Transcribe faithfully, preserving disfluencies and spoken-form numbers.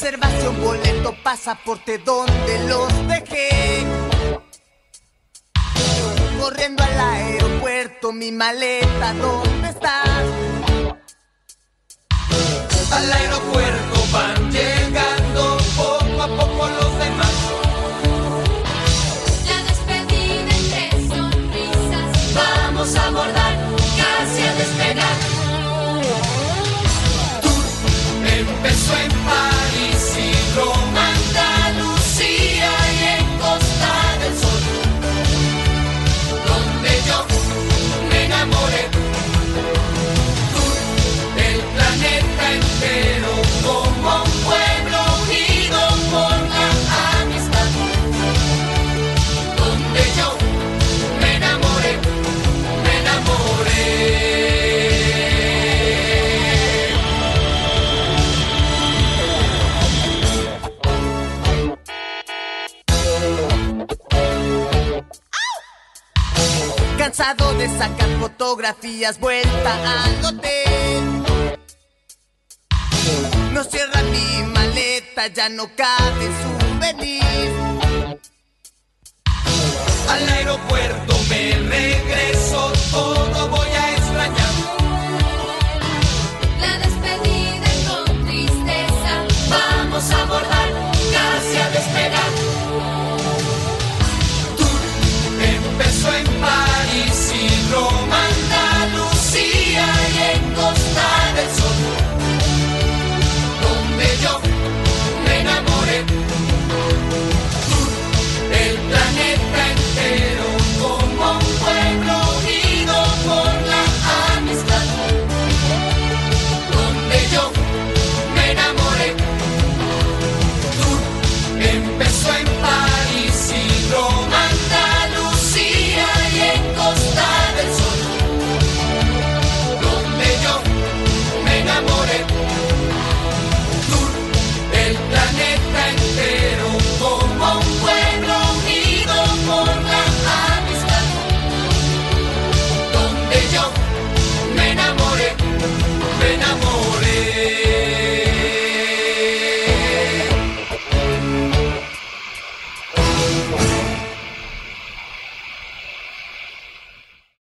Reservación, boleto, pasaporte, ¿dónde los dejé? Corriendo al aeropuerto, mi maleta, ¿dónde está? Al aeropuerto van llegando poco a poco los demás. La despedida entre sonrisas. Vamos a abordar, casi a despegar. Tour empezó en París y Roma, Andalucía y en Costa del Sol, donde yo me enamoré. Tour el planeta entero, como un pueblo unido por la amistad, donde yo me enamoré, me enamoré. Cansado de sacar fotografías, vuelta al hotel. No cierra mi maleta, ya no cabe souvenir. Al aeropuerto me regreso, todo voy